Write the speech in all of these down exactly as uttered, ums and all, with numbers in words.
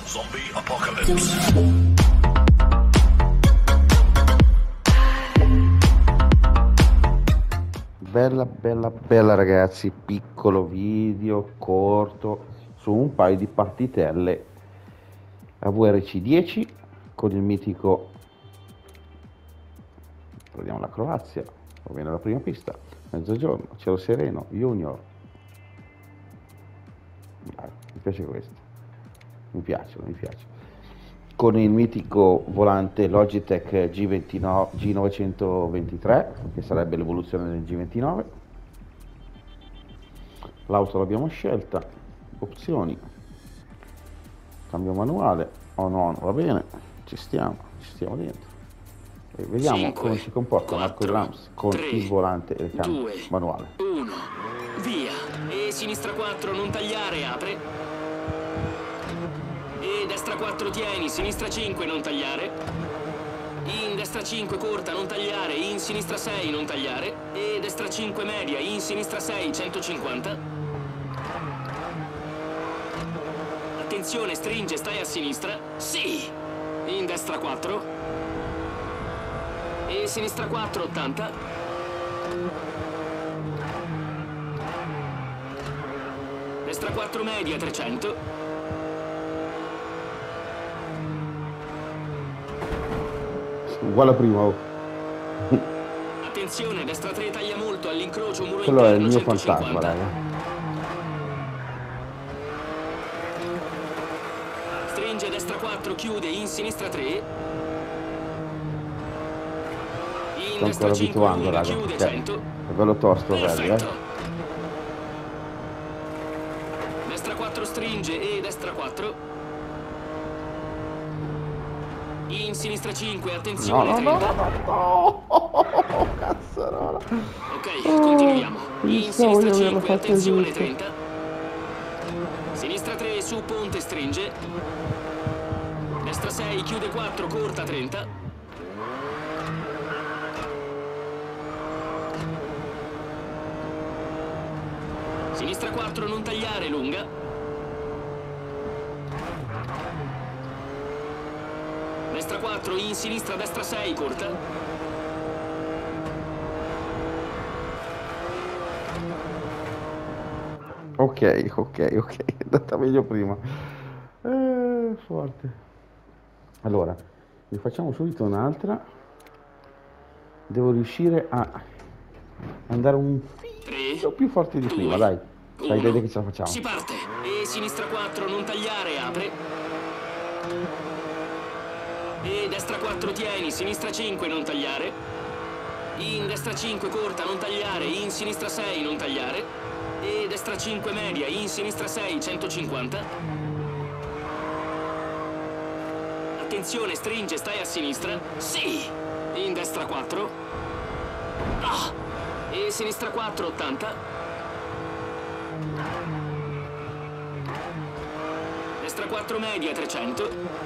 Zombie Apocalypse. Bella, bella, bella ragazzi, piccolo video corto su un paio di partitelle a V R C dieci con il mitico, prendiamo la Croazia, va bene la prima pista, mezzogiorno, cielo sereno, junior. Dai, mi piace questo, mi piace, mi piace. Con il mitico volante Logitech G ventinove, G novecentoventitré, che sarebbe l'evoluzione del G ventinove. L'auto l'abbiamo scelta, opzioni, cambio manuale, on on, va bene, ci stiamo, ci stiamo dentro. E vediamo cinque, come si comporta Marco quattro, Drums con tre, il volante e il cambio due, manuale. uno, via. E sinistra quattro, non tagliare, apre. E destra quattro tieni, sinistra cinque, non tagliare. In destra cinque corta, non tagliare, in sinistra sei, non tagliare. E destra cinque media, in sinistra sei, centocinquanta. Attenzione, stringe, stai a sinistra. Sì! In destra quattro. E sinistra quattro, ottanta. Destra quattro media, trecento. Uguale a prima. Oh. Attenzione, destra tre taglia molto, all'incrocio muro Quello è il interno mio centocinquanta. fantasma, raga. Stringe destra quattro, chiude in sinistra tre. In Sto destra ancora cinque abituando, lunga, raga, chiude perché cento. è bello tosto, bello, Perfetto. eh. Destra quattro stringe e destra quattro. In sinistra cinque, No, attenzione, no, no, trenta. no, no, no, cazzarola. Ok, continuiamo. In Pensavo di sinistra averlo cinque, fatto attenzione, giusto. trenta. Sinistra tre, su ponte, stringe. Destra sei, chiude quattro, corta, trenta. Sinistra quattro, non tagliare, lunga. Destra quattro, in sinistra, destra sei, corta. Ok, ok, ok, è andata meglio prima. Eh, forte. Allora, ne facciamo subito un'altra. Devo riuscire a andare un filo tre, più forte di prima, due, dai. Dai, dai, dai uno. che ce la facciamo. Si parte. E sinistra quattro, non tagliare, apre. E destra quattro tieni, sinistra cinque, non tagliare. In destra cinque corta, non tagliare, in sinistra sei, non tagliare. E destra cinque media, in sinistra sei, centocinquanta. Attenzione, stringe, stai a sinistra. Sì! In destra quattro. Ah! E sinistra quattro, ottanta. Destra quattro media, trecento.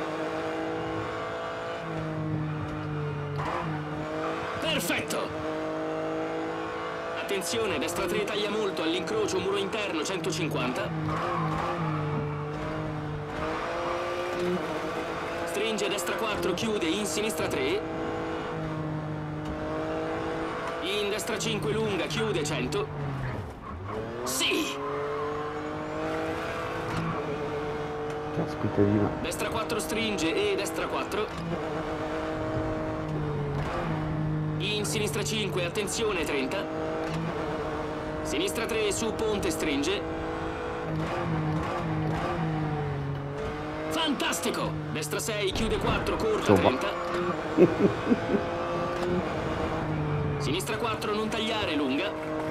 Perfetto! Attenzione, destra tre taglia molto, all'incrocio muro interno, centocinquanta. Stringe destra quattro, chiude in sinistra tre. In destra cinque lunga, chiude cento. Sì! Caspiterina. Destra quattro stringe e destra quattro. In sinistra cinque, attenzione, trenta. Sinistra tre, su ponte, stringe. Fantastico! Destra sei, chiude quattro, corta, Insomma. trenta. Sinistra quattro, non tagliare, lunga.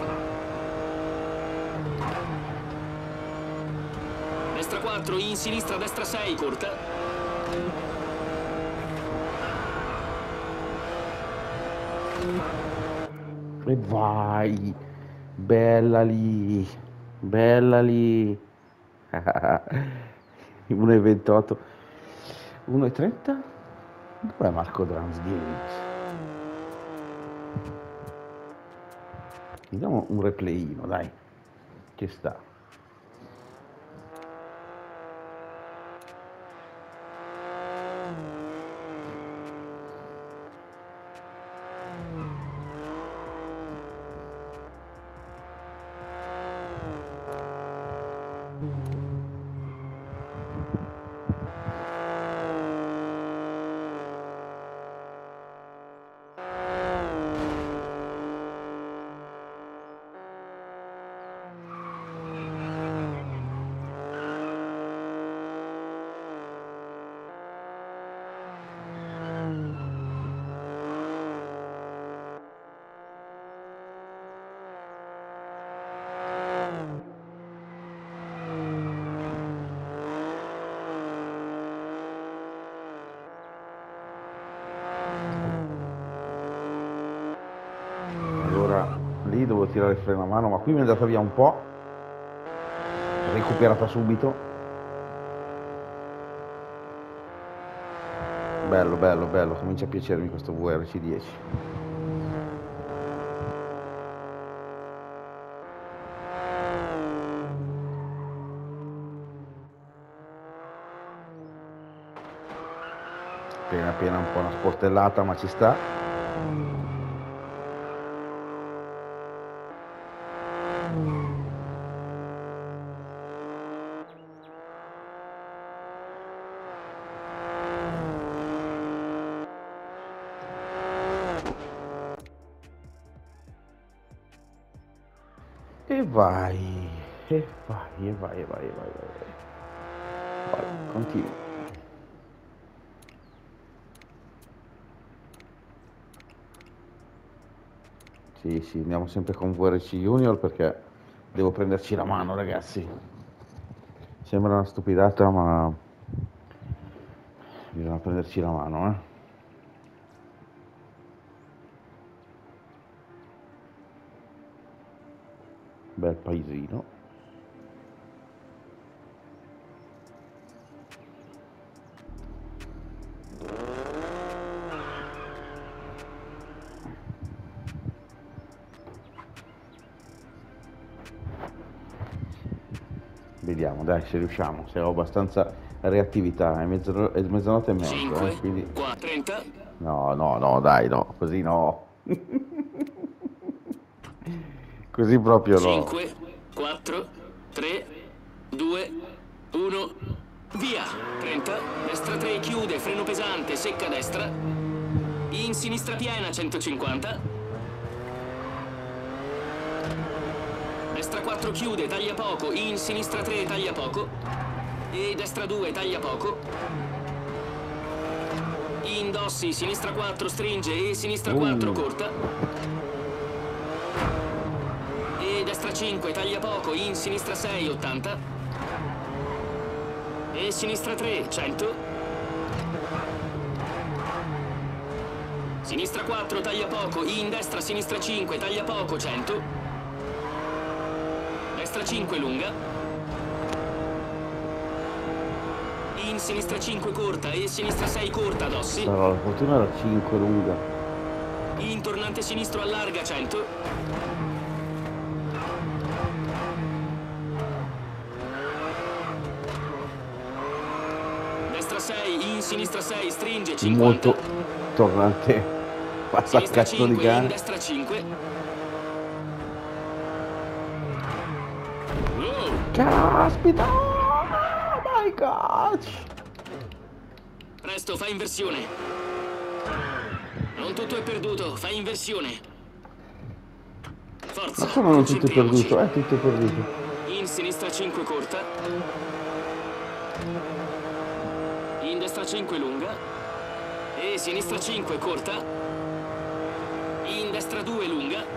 Destra quattro, in sinistra, destra sei, corta. E vai. Bella lì. Bella lì. uno e ventotto. uno e trenta? Dov'è Marco Drums Games? Vediamo un replayino, dai. Che sta. tirare il freno a mano, ma qui mi è andata via un po', recuperata subito. Bello, bello, bello, comincia a piacermi questo V R C dieci. Appena appena un po' una sportellata, ma ci sta. E vai, e vai, e vai, e vai, e vai, e vai. Vai, continua. Sì, sì, andiamo sempre con V R C Junior perché devo prenderci la mano, ragazzi. Sembra una stupidata, ma bisogna prenderci la mano, eh. Bel paesino. Vediamo, dai, se riusciamo, se ho abbastanza reattività, è, mezzo, è mezzanotte e mezzo, cinque, eh, quindi... trenta. No, no, no, dai, no, così no. Così proprio no. cinque, quattro, tre, due, uno, via! trenta, destra tre chiude, freno pesante, secca destra. In sinistra piena, centocinquanta. Destra quattro chiude, taglia poco, in sinistra tre taglia poco. E destra due taglia poco. Indossi, sinistra quattro stringe e sinistra quattro Uh. corta. E destra cinque taglia poco, in sinistra sei ottanta. E sinistra tre cento. Sinistra quattro taglia poco, in destra sinistra cinque taglia poco, cento. Destra cinque lunga. In sinistra cinque corta e sinistra sei corta, Dossi. Sarò la fortuna era cinque lunga. In tornante sinistro allarga, cento. Destra sei, in sinistra sei, stringe, cinquanta. Molto tornante. Passa a Sinistra cazzo di cinque, in cane. destra cinque. Oh, Caspita! Oh my god! presto, fa inversione. Non tutto è perduto, fa inversione. Forza, Ma come non tutto è concentriamoci. perduto? È tutto perduto. In sinistra cinque corta. In destra cinque lunga. E sinistra cinque corta. In destra due lunga.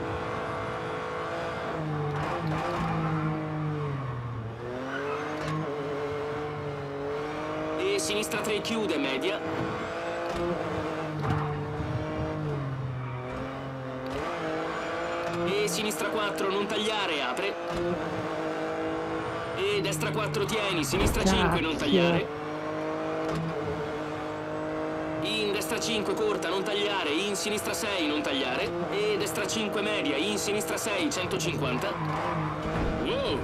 E sinistra tre chiude, media. E sinistra quattro non tagliare, apre. E destra quattro tieni, sinistra cinque non tagliare. In destra cinque corta, non tagliare, in sinistra sei non tagliare. E destra cinque media, in sinistra sei, centocinquanta. Wow!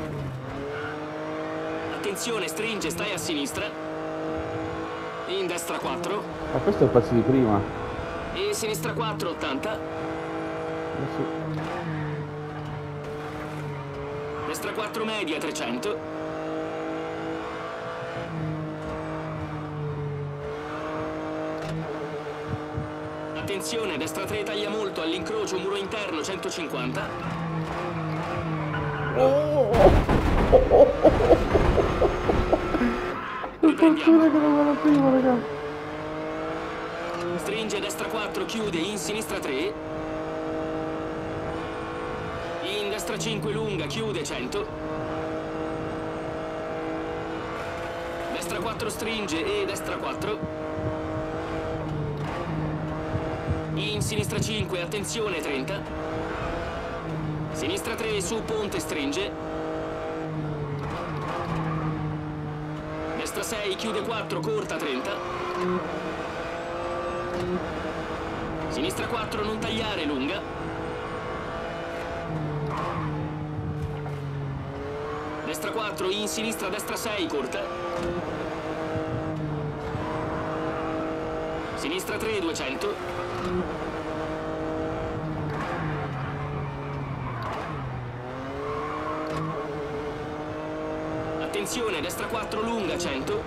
Attenzione, stringe, stai a sinistra. In destra quattro. Ma questo è il pezzo di prima. E sinistra quattro, ottanta. Eh sì. Destra quattro media, trecento. Attenzione, destra tre taglia molto, all'incrocio, muro interno, centocinquanta. Fortuna che non era prima, ragazzi. Stringe, destra quattro, chiude, in sinistra tre. In destra cinque lunga, chiude, cento. Destra quattro stringe e destra quattro. In sinistra cinque, attenzione, trenta. Sinistra tre su ponte stringe. Destra sei chiude quattro, corta trenta. Sinistra quattro non tagliare, lunga. Destra quattro in sinistra, destra sei, corta. Sinistra tre, duecento. Attenzione, destra quattro lunga, cento.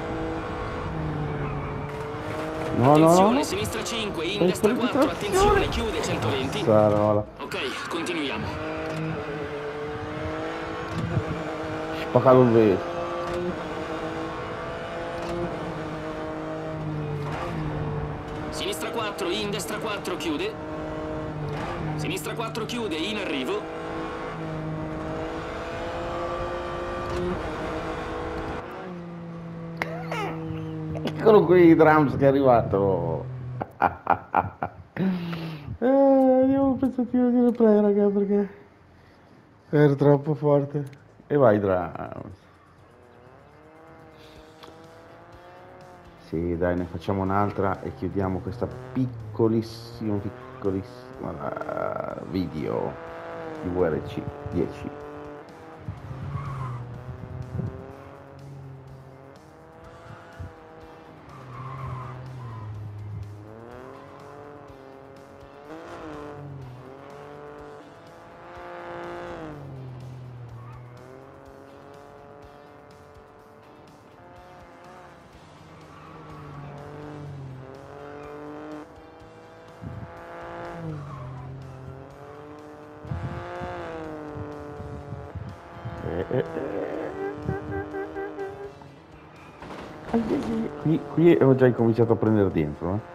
No, Attenzione, no, no. sinistra cinque, in Stai destra per quattro, attenzione, chiude, centoventi. Sarola. Ok, continuiamo. Spaccato il vetro. Sinistra quattro, in destra quattro, chiude. Sinistra quattro chiude, in arrivo. Eccolo qui i drums che è arrivato. Eh, andiamo un pezzettino di replay, raga, perché era troppo forte. E vai drums. Sì, dai, ne facciamo un'altra e chiudiamo questa piccolissima, piccolissima video di V R C dieci. Qui, qui ho già incominciato a prendere dentro, eh.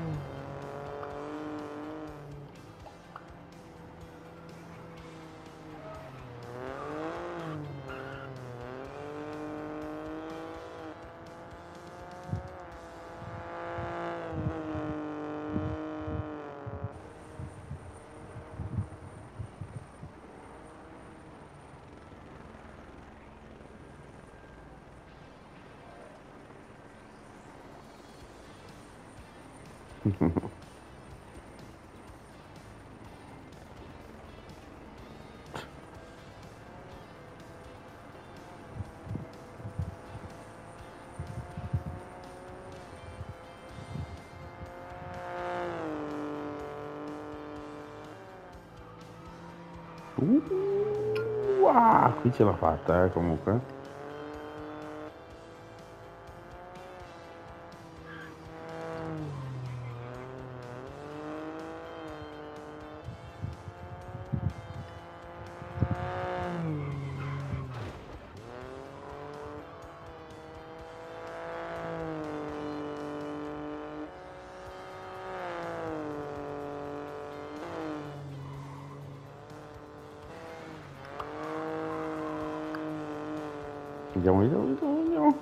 Uh, ah, qui ce l'ha fatta, eh, comunque. Andiamo, andiamo, andiamo, andiamo.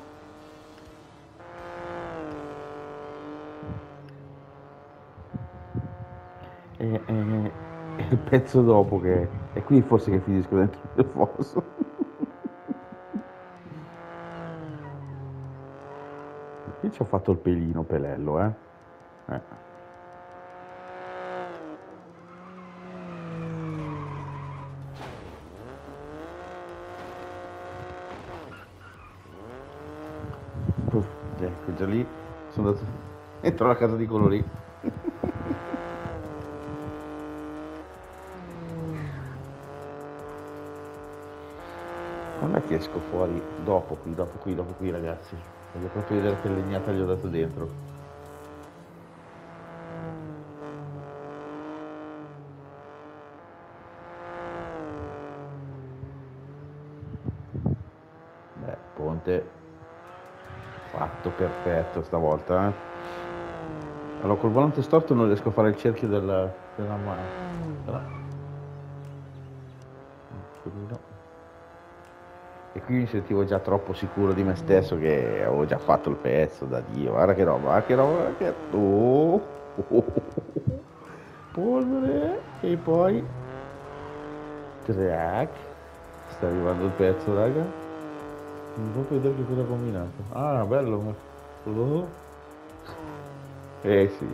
E, e, e il pezzo dopo che è qui forse che finisco dentro il fosso. Qui ci ho fatto il pelino pelello, eh. eh. Uff, ecco, già lì sono andato dentro la casa di quello lì. Non è che esco fuori dopo qui, dopo qui, dopo qui, ragazzi. Voglio proprio vedere che legnata gli ho dato dentro. Beh, ponte fatto perfetto stavolta, eh. Allora col volante storto non riesco a fare il cerchio della, della mano. Però... E qui mi sentivo già troppo sicuro di me stesso che avevo già fatto il pezzo, da Dio. Guarda che roba, guarda che roba, che... Oh, oh, oh, oh. Polvere, e poi... Track. Sta arrivando il pezzo, raga. Non proprio vedere che cosa ha combinato. Ah, bello. Oh. Eh sì.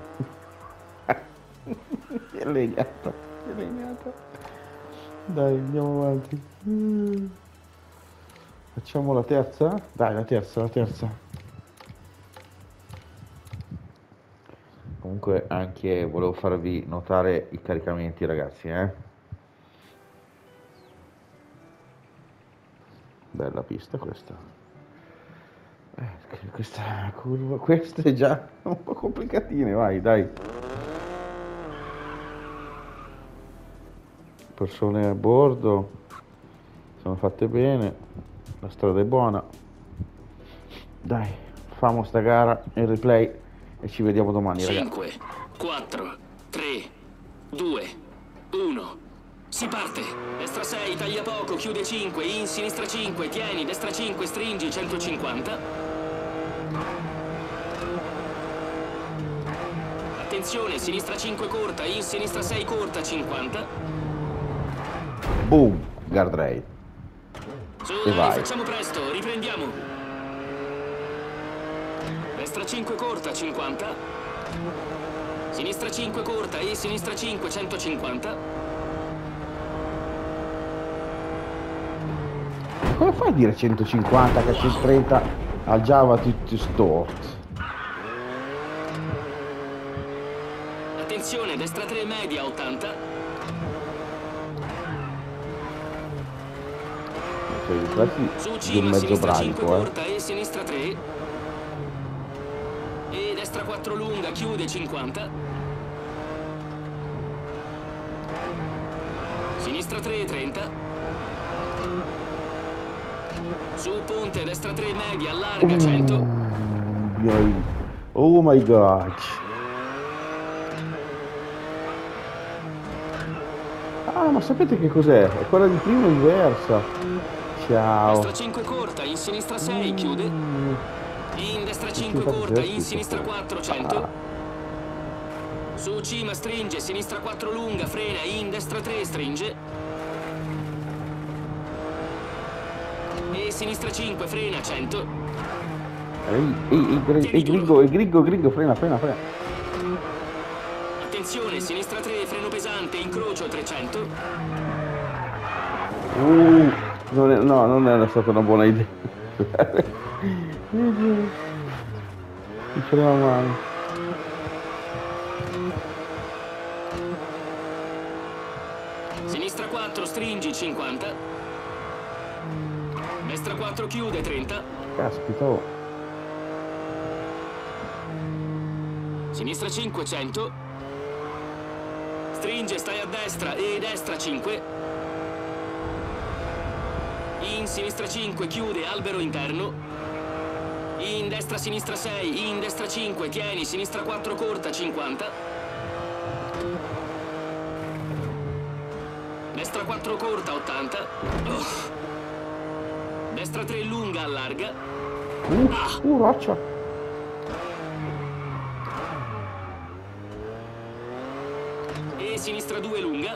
È legnato. È legnato. Dai, andiamo avanti. Mm. Facciamo la terza? Dai, la terza, la terza. Comunque anche volevo farvi notare i caricamenti, ragazzi, eh. Bella pista questa. Eh, questa curva, questa è già un po' complicatine, vai, dai. Persone a bordo, sono fatte bene, la strada è buona. Dai, famo sta gara, il replay e ci vediamo domani, ragazzi. cinque, quattro, tre, due, uno. Si parte. Destra sei, taglia poco, chiude cinque, in sinistra cinque, tieni, destra cinque, stringi, centocinquanta. Attenzione, sinistra cinque corta, in sinistra sei corta, cinquanta. Boom, guardrail. Su, E dai, vai. facciamo presto, riprendiamo. Destra cinque corta, cinquanta. Sinistra cinque corta e sinistra cinque, centocinquanta. Come fai a dire centocinquanta che centotrenta al Java tutti stort? Attenzione, destra tre media, ottanta. Cioè, infatti Su di un cima, mezzo sinistra cinque bradico, eh. corta e sinistra tre. E destra quattro lunga, chiude, cinquanta. Sinistra tre, trenta. Su ponte, destra tre media, allarga, cento. Oh my god. Ah, ma sapete che cos'è? È quella di prima inversa. Ciao. Destra cinque corta, in sinistra sei, chiude. In destra cinque corta, in sinistra quattro, cento. Su cima stringe, sinistra quattro lunga, frena, in destra tre stringe. E sinistra cinque, frena, cento. Ehi, ehi, ehi, ehi, gringo, ehi, gringo, gringo, frena, frena, frena. Attenzione, sinistra tre, freno pesante, incrocio, trecento. Uh, non è, no, non era stata una buona idea. Mi frena male. Sinistra quattro, stringi, cinquanta. Destra quattro, chiude, trenta. Caspita, oh. Sinistra cinque, cento. Stringe, stai a destra e destra cinque. In sinistra cinque, chiude, albero interno. In destra sinistra sei, in destra cinque, tieni, sinistra quattro corta, cinquanta. Destra quattro corta, ottanta. Oh. Destra tre lunga, allarga. Uh, uh, roccia. E sinistra due lunga.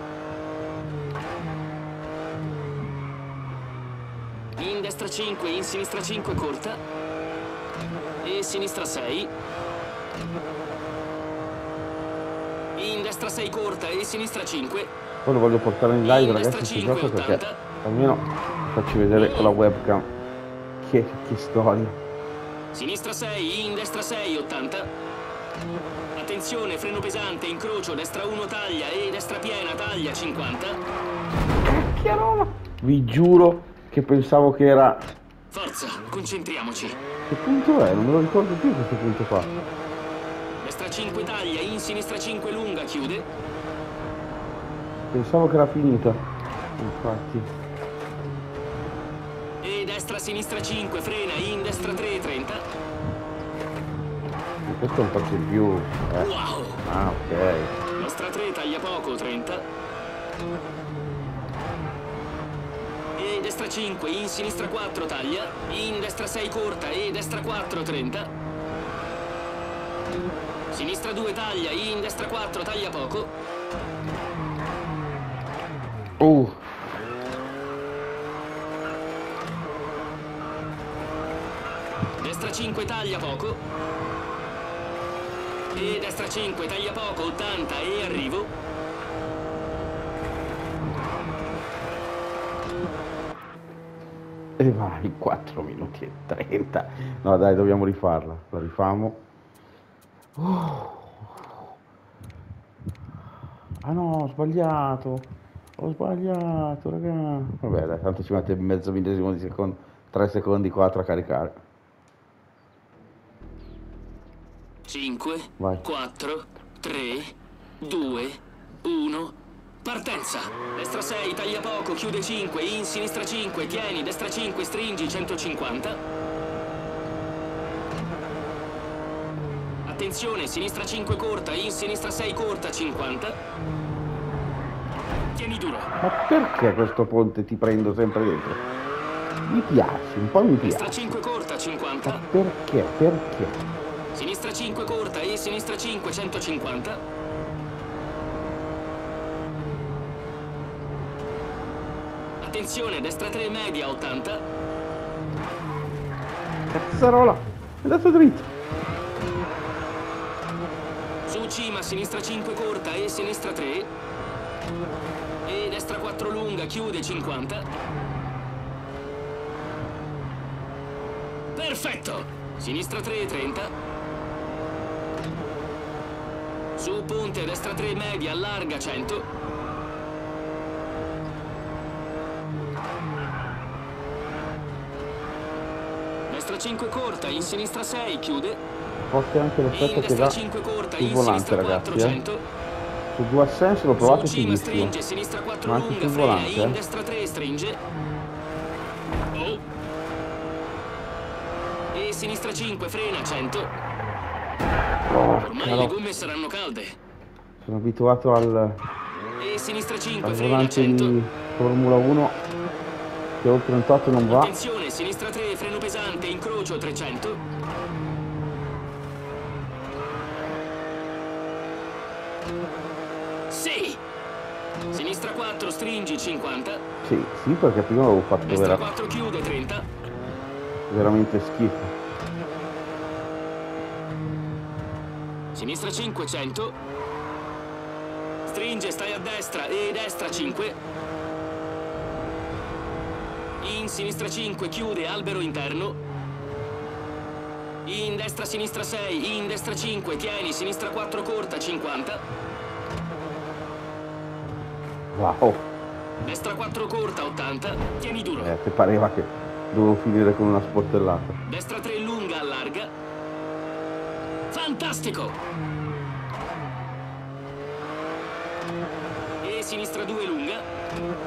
In destra cinque, in sinistra cinque corta. E sinistra sei. In destra sei corta e sinistra cinque. Poi lo voglio portare in live, In ragazzi, destra questo cinque, gioco perché ottanta. almeno facci vedere con la webcam che, che storia. Sinistra sei, in destra sei, ottanta. Attenzione, freno pesante, incrocio, destra uno taglia e destra piena taglia, cinquanta. Cacchiarola! Vi giuro che pensavo che era... Forza, concentriamoci. Che punto è? Non me lo ricordo più questo punto qua. Destra cinque taglia, in sinistra cinque lunga, chiude. Pensavo che era finita. Infatti. E destra sinistra cinque, frena, in destra tre, trenta. Questo è un pezzo in più. Eh. Wow! Ah, ok. Destra tre taglia poco, trenta. E destra cinque, in sinistra quattro taglia. In destra sei corta e destra quattro, trenta. Sinistra due taglia, in destra quattro taglia poco. Uh. cinque taglia poco. E destra cinque taglia poco, ottanta e arrivo. E vai, quattro minuti e trenta. No dai, dobbiamo rifarla. La rifamo. Oh. Ah no, ho sbagliato. Ho sbagliato, raga. Vabbè, dai, tanto ci mette mezzo millesimo di secondo. tre secondi, quattro a caricare. cinque, Vai. quattro, tre, due, uno. Partenza! Destra sei, taglia poco, chiude cinque, in sinistra cinque, tieni, destra cinque, stringi, centocinquanta. Attenzione, sinistra cinque corta, in sinistra sei corta, cinquanta. Tieni duro. Ma perché questo ponte ti prendo sempre dentro? Mi piace, un po' mi piace. Destra cinque corta, cinquanta. Ma perché? Perché? Sinistra cinque corta e sinistra cinque, centocinquanta. Attenzione, destra tre media, ottanta. Cazzarola, è andato dritto. Su cima, sinistra cinque corta e sinistra tre. E destra quattro lunga, chiude, cinquanta. Perfetto! Sinistra tre, trenta. Su ponte, destra tre media, allarga, cento. Destra cinque corta, in sinistra sei, chiude. Forse anche l'effetto che dà cinque corta, sul in volante, sinistra quattro, ragazzi. Eh. cento. Su due assensi l'ho provato Su cima fighissimo. stringe, sinistra quattro Ma anche lunga, sul frena, volante, in eh. destra tre stringe. Oh. E sinistra cinque, frena, cento. Ormai no. le gomme saranno calde. Sono abituato al, E sinistra cinque, al frena, volante cento. di Formula uno che oltre trentotto non va. Attenzione, sinistra tre, freno pesante, incrocio, trecento. Sì! Sinistra quattro, stringi, cinquanta. Sì, sì, perché prima avevo fatto Destra vera- quattro, chiude, trenta. veramente schifo. Sinistra cinque, cento. Stringe, stai a destra e destra cinque. In sinistra cinque, chiude, albero interno. In destra sinistra sei, in destra cinque, tieni, sinistra quattro corta, cinquanta. Wow, Destra quattro corta, ottanta. Tieni duro. eh, che pareva che dovevo finire con una sportellata. Destra tre lunga, allarga. Fantastico! E sinistra due lunga.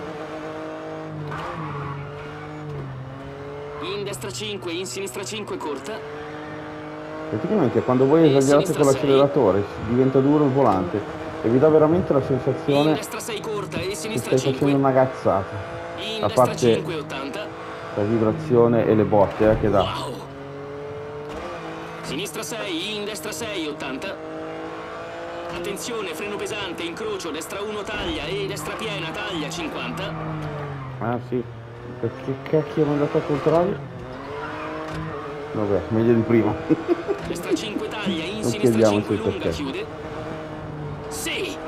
In destra cinque, in sinistra cinque corta. Praticamente quando voi E esagerate sinistra con sei. l'acceleratore diventa duro il volante e vi dà veramente la In sensazione destra sei corta e che sinistra stai facendo cinque. una cazzata. In A destra parte cinque, ottanta. la vibrazione e le botte eh, che dà. Wow! Sinistra sei, in destra sei, ottanta. Attenzione, freno pesante, incrocio, destra uno taglia e destra piena taglia, cinquanta. Ah sì, perché cacchio mi è andato al contrario? Vabbè, meglio di prima. Destra cinque taglia, in Non sinistra chiediamoci cinque il lunga, perché. chiude. Sì!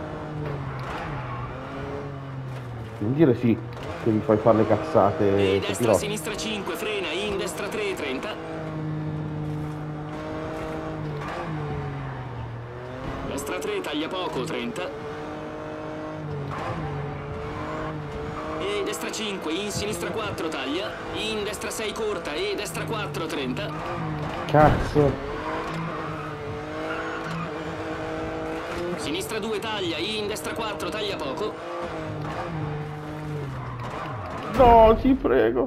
Non dire sì, che mi fai fare le cazzate E che destra pilota. sinistra cinque, frena, in destra tre, trenta. Destra tre, taglia poco, trenta. E destra cinque, in sinistra quattro, taglia. In destra sei corta e destra quattro, trenta. Cazzo! Sinistra due taglia, in destra quattro, taglia poco. No, ti prego!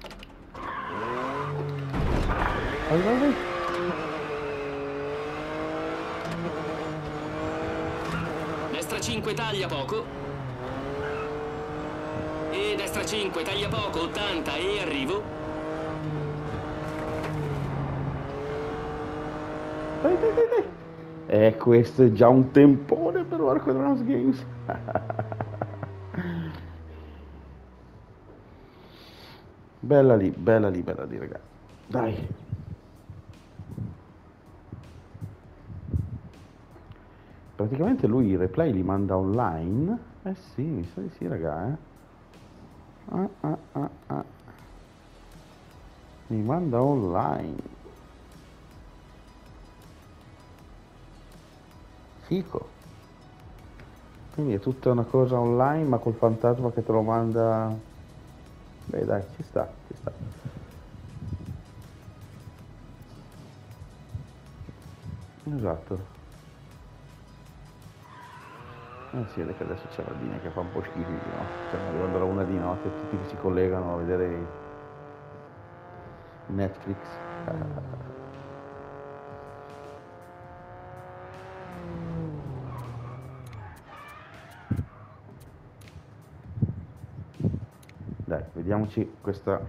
Vai, vai, vai. Destra cinque, taglia poco. E destra cinque, taglia poco, ottanta e arrivo. Dai, dai, dai, dai. E questo è già un tempone per Arco Drums Games. Bella lì, bella lì, bella lì, ragazzi. Dai. praticamente lui i replay li manda online. Eh sì, mi sa di sì, raga, eh. Ah, ah, ah, ah. Mi manda online. Fico. Quindi è tutta una cosa online, ma col fantasma che te lo manda. Beh, dai, ci sta, ci sta. Esatto. Eh sì, vede che adesso c'è la linea che fa un po' schifo, no? Stiamo arrivando alla una di notte, tutti che si collegano a vedere Netflix. Eh, dai, vediamoci questa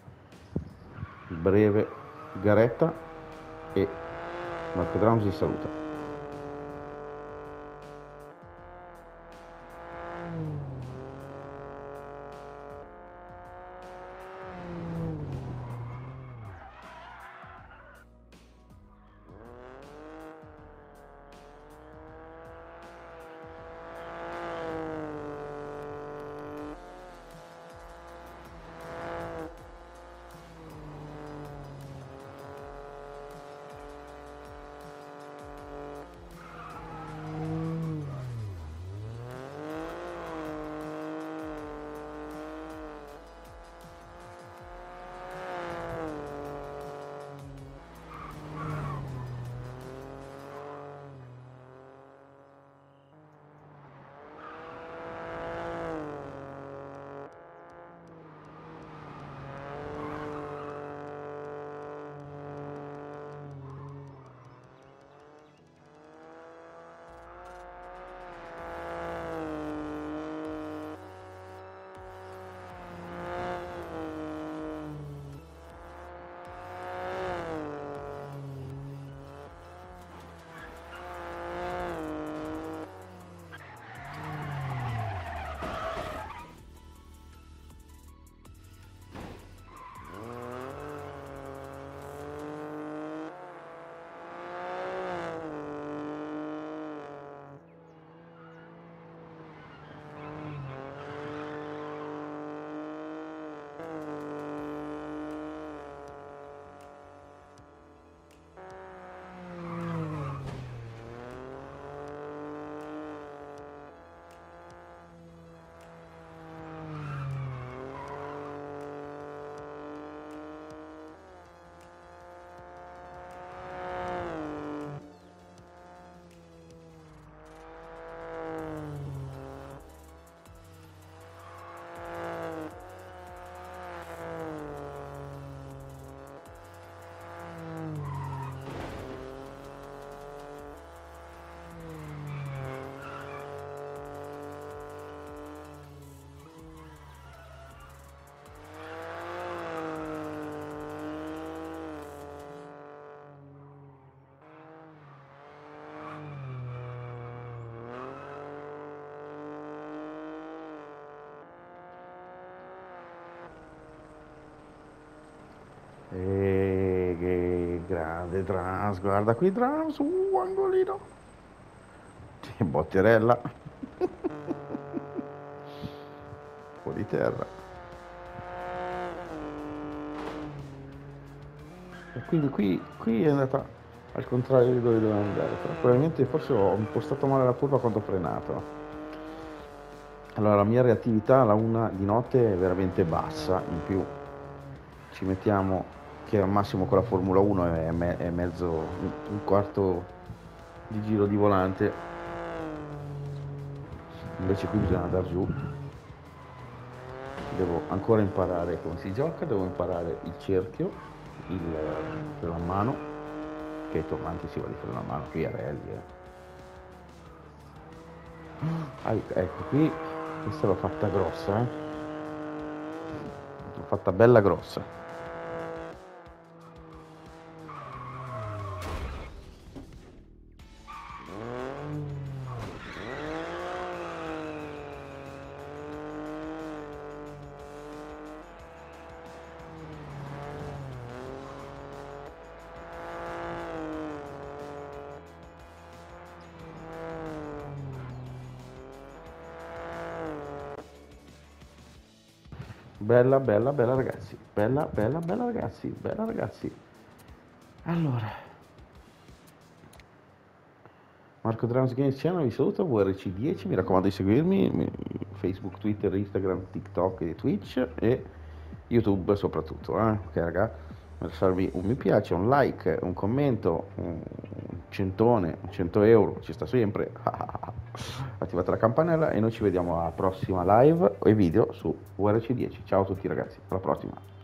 breve garetta e Marco Drums si saluta. E che grande Drums, guarda qui Drums, uh, angolino. Che botterella. Un po' di terra. E quindi qui, qui è andata al contrario di dove doveva andare, però probabilmente forse ho impostato male la curva quando ho frenato. Allora la mia reattività alla una di notte è veramente bassa, in più ci mettiamo che al massimo con la Formula uno è, me- è mezzo, un, un quarto di giro di volante, invece qui bisogna andare giù, devo ancora imparare come si gioca, devo imparare il cerchio, il freno a mano, che ai tornanti si va di freno a mano, qui a rally. Eh. Ah, ecco qui, questa l'ho fatta grossa, eh. L'ho fatta bella grossa. Bella, bella, bella ragazzi. Bella, bella, bella ragazzi. Bella ragazzi. Allora. Marco Drums Games Channel vi saluta, V R C dieci, mi raccomando di seguirmi, Facebook, Twitter, Instagram, TikTok e Twitch e YouTube soprattutto, eh? Ok raga, lasciarvi un mi piace, un like, un commento, un centone, un cento euro, ci sta sempre, attivate la campanella e noi ci vediamo alla prossima live e video su V R C dieci. Ciao a tutti ragazzi, alla prossima.